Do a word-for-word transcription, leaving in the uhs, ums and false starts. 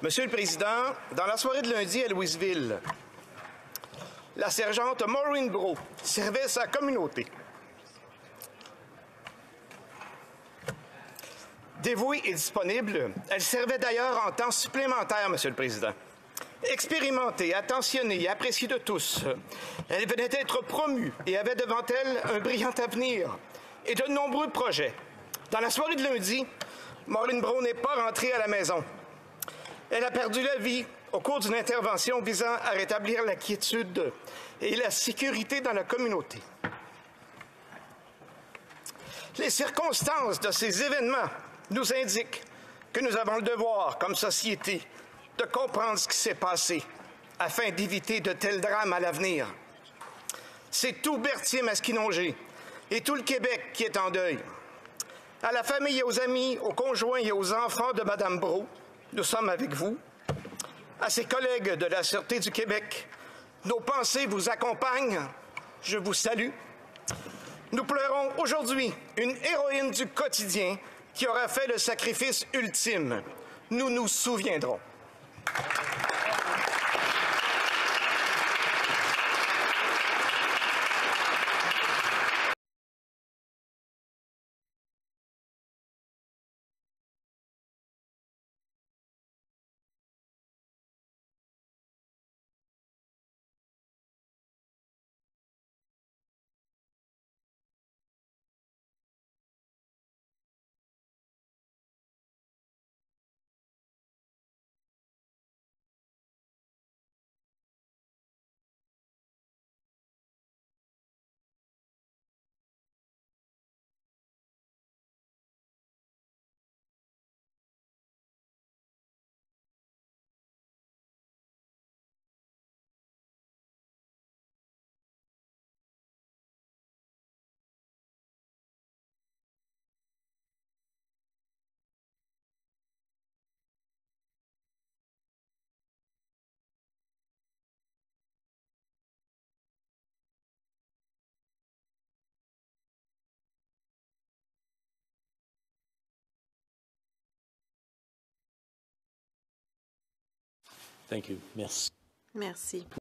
Monsieur le Président, dans la soirée de lundi à Louisville, la sergente Maureen Brault servait sa communauté. Dévouée et disponible, elle servait d'ailleurs en temps supplémentaire, Monsieur le Président. Expérimentée, attentionnée et appréciée de tous, elle venait d'être promue et avait devant elle un brillant avenir et de nombreux projets. Dans la soirée de lundi, Maureen Brault n'est pas rentrée à la maison. Elle a perdu la vie au cours d'une intervention visant à rétablir la quiétude et la sécurité dans la communauté. Les circonstances de ces événements nous indiquent que nous avons le devoir, comme société, de comprendre ce qui s'est passé afin d'éviter de tels drames à l'avenir. C'est tout Berthier-Masquinongé et tout le Québec qui est en deuil. À la famille et aux amis, aux conjoints et aux enfants de Mme Brault, nous sommes avec vous. À ses collègues de la Sûreté du Québec, nos pensées vous accompagnent. Je vous salue. Nous pleurons aujourd'hui une héroïne du quotidien qui aura fait le sacrifice ultime. Nous nous souviendrons. Thank you. Merci. Merci.